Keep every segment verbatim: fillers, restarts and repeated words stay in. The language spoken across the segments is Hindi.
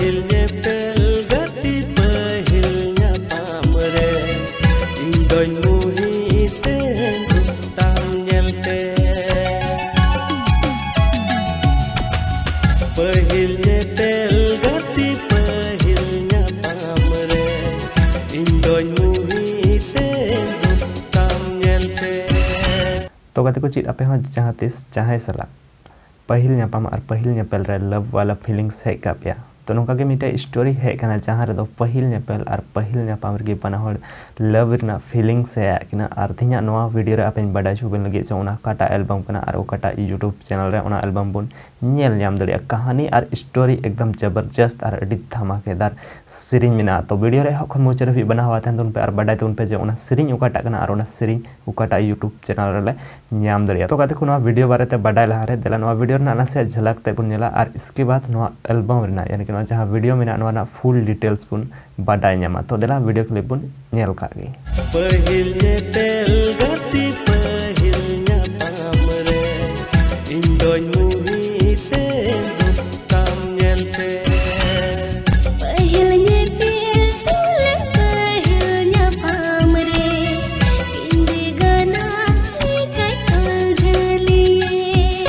Pahil nyepel gati pahil nyapam re Indoy muhite tam nyelte Pahil nyepel gati pahil nyapam re Indoy muhite tam nyelte तो कहते को चीज अपे हम जहाँ तीस चाहे सलाह पहिल nyapam ar पहिल nyepel re love wala feelings है का प्या तो नोका के मिटे स्टोरी है कना जहाँ रे दो पहिल nyepel ar पहिल nyapam रे बना हो love रना feelings है कना अर्थिया नोआ वीडियो रे अपन बड़ा शुबन लगे जो उना काटा एल्बम कना और काटा यूट्यूब चैनल रे उना एल्बम बुन नेल नाम दड़िया कहानी और स्टोरी एकदम जबरदस्त और अड़ी धमाकेदार सिरिंग मिना तो वीडियो रे हखन मोचर भी बना हुआ था उन पे और बड़ा तो उन पे जो उना सिरिंग उकाटा कना और उना सिरिंग उकाटा यूट्यूब चैनल रे नाम दड़िया तो कहते को वीडियो बारे ते बड़ा लहा रे देला नोआ वीडियो ना से झलक ते बुन नेला और इसके बाद नोआ एल्बम रेना यानी कि जहाँ वीडियो में ना फुल डिटेल्स बुन बाडाय न्यामा तो देला वीडियो क्लिप बुन नेल का गे पहिल nyepel gati pahil nyapam re Indoy muhite tam nyelte Pahil nyepel pahil nyapam re Indi gana ikai kal jaliye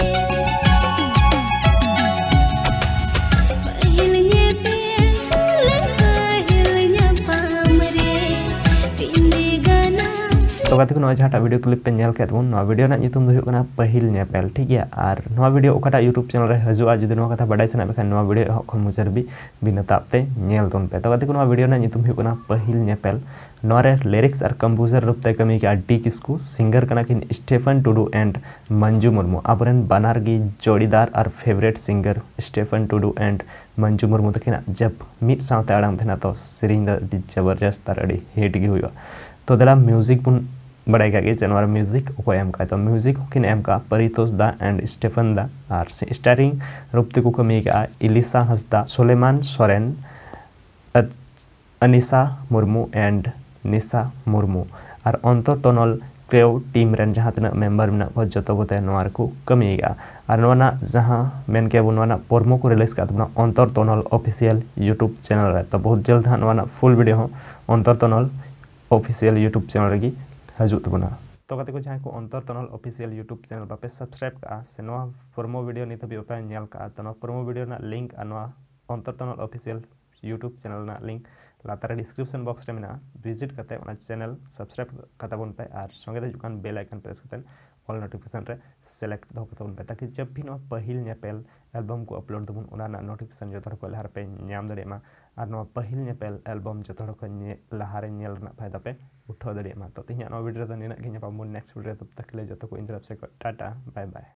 Pahil nyepel pahil nyapam re Indi gana तो कहते को जहाँ वीडियो क्लिप पे नेल के तबन नोआ वीडियो ना नितुम दो हुकना पहिल nyepel ठीक है और नोआ वीडियो ओकाटा यूट्यूब चैनल रे हजुआ जुदी नोआ कथा बडाय सना बेखान नोआ वीडियो हखन मुचर भी बिनतापते नेल तोन पे तो कहते को नोआ वीडियो ना नितुम हुकना पहिल nyepel नोआ रे लिरिक्स और कंपोजर रूपते कमी के डी किस्कू सिंगर कना किन स्टीफन टुडू एंड मंजू मुर्मू अबरन बनार गी जोड़ीदार और favourite singer Stephen Tudu and Manju Murmu तकिना जब मिट सावते आड़ाम थेना तो सिरिंग द जबरदस्त और अड़ी हिट गी हुआ तो दला म्यूजिक बुन बड़ाई का जनवर म्यूजिक को एम का तो म्यूजिक किन एम का परितोष दा एंड स्टीफन दा और स्टारिंग रूपते को कमी का इलिसा हंसदा सोलेमान सोरेन अनिसा मुर्मू एंड निसा मुर्मू और अंतर तनल क्रेव टीम रेन जहाँ तना मेंबर में को जतो को नोआर को कमी का और नोना जहाँ मेन के नोना परमो को रिलीज का तो अंतर तनल ऑफिशियल यूट्यूब चैनल है तो बहुत जल्द हाँ नोना फुल वीडियो हो अंतर तनल ऑफिशियल यूट्यूब चैनल रगी हजु तबना तो कहते को जहाँ को अंतर तनल ऑफिशियल यूट्यूब चैनल बापे सब्सक्राइब का से नोआ प्रोमो वीडियो नित भी ओपन नेल का तो नोआ प्रोमो वीडियो ना लिंक आ नोआ अंतर तनल ऑफिशियल यूट्यूब चैनल ना लिंक लातार डिस्क्रिप्शन बॉक्स रे मेना विजिट करते उना चैनल सब्सक्राइब करता बन पे और संगे दे जुकान बेल आइकन प्रेस करते ऑल नोटिफिकेशन रे सेलेक्ट दो करता बन पे ताकि जब भी नोआ पहिल nyepel एल्बम को अपलोड दबुन उना ना नोटिफिकेशन जो को लहार पे नाम दड़े मा और नोआ पहिल nyepel एल्बम जो को लहारे नेल ना फायदा पे उठो दड़े मा तो तिहिया नो वीडियो तो निना गे नेक्स्ट वीडियो तब तक ले जो को इन तरफ से टाटा बाय बाय।